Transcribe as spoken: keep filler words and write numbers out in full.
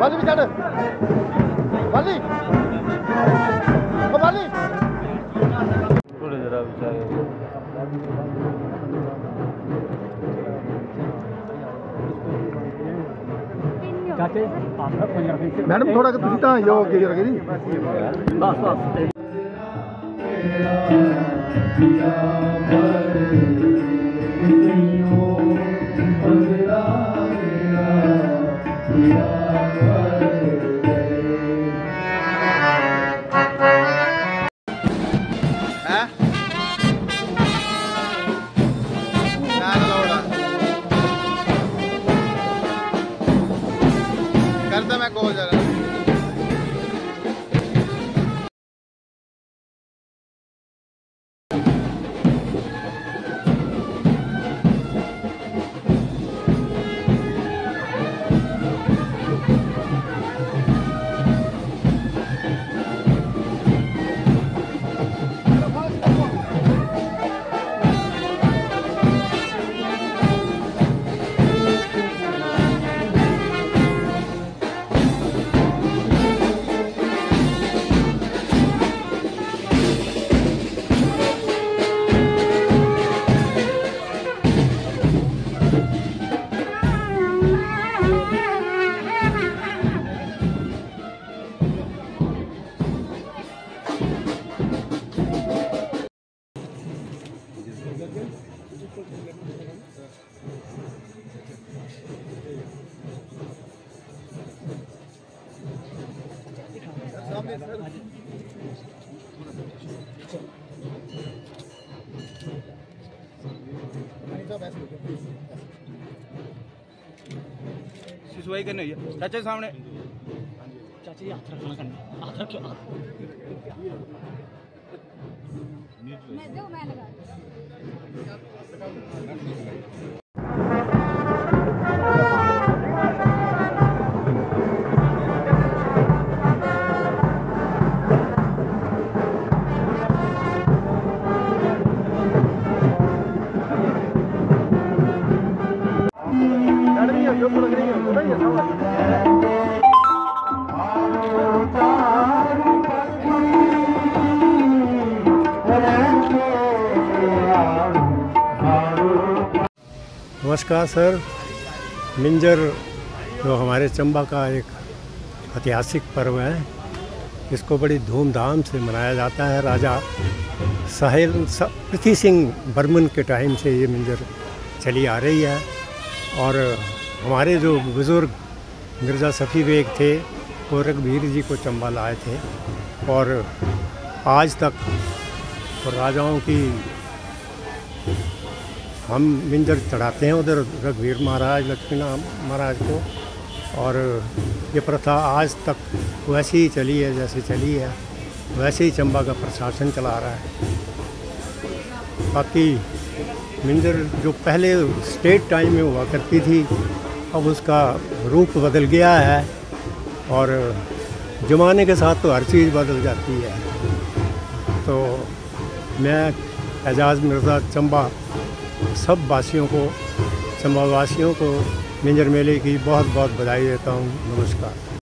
बाली भी चढ़ बाली बाली थोड़ी जरा बेचारे मैडम थोड़ा तुम तो यो जी बस बस करता मैं कॉल जरा सिसवाई करनी हुई है चाचा सामने चाचा हाथ रखना करना हाथ रखो मैं दो मैं लगा नमस्कार सर। मिंजर जो हमारे चंबा का एक ऐतिहासिक पर्व है, इसको बड़ी धूमधाम से मनाया जाता है। राजा साहिल पृथ्वी सिंह बर्मन के टाइम से ये मिंजर चली आ रही है और हमारे जो बुज़ुर्ग मिर्ज़ा सफ़ी बेग थे वो रघुवीर जी को चंबा लाए थे और आज तक तो राजाओं की हम मिंजर चढ़ाते हैं उधर रघुवीर महाराज लक्ष्मी महाराज को, और ये प्रथा आज तक वैसे ही चली है जैसे चली है, वैसे ही चंबा का प्रशासन चला रहा है। बाकी मिंजर जो पहले स्टेट टाइम में हुआ करती थी अब उसका रूप बदल गया है और ज़माने के साथ तो हर चीज़ बदल जाती है। तो मैं एजाज़ मिर्ज़ा चंबा सब वासियों को, चंबा वासियों को मिंजर मेले की बहुत बहुत बधाई देता हूँ। नमस्कार।